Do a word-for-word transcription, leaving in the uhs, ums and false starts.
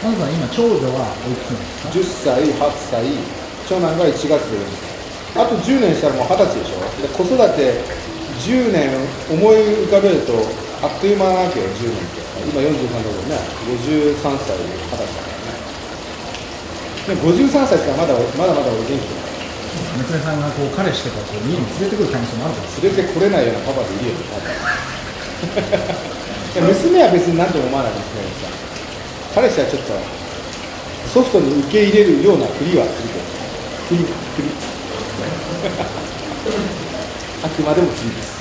まずは今長女はおいくつなんですか？ じゅっさい、はっさい、長男がいちがつでよんさい。あとじゅうねんしたらもうはたちでしょ。で子育てじゅうねん思い浮かべるとあっという間なわけよ、じゅうねんって。今よんじゅうさんだけどね、ごじゅうさんさいではたちだからね。でごじゅうさんさいってまだまだまだお元気だ。 娘さんがこう彼氏とかこう家に連れてくる可能性もあるから。 連れてこれないようなパパでいるよね、多分。娘は別に何とも思わないですね。彼氏はちょっとソフトに受け入れるようなふりはするけど、ふりふりあくまでもふりです。